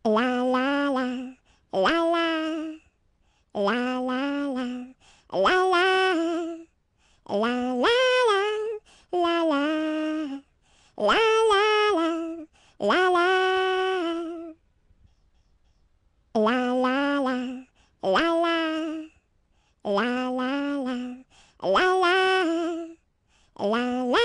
La la la, la la, la la la, la la, la la la, la la, la la la, la la, la la la, la la, la la la, la la, la la.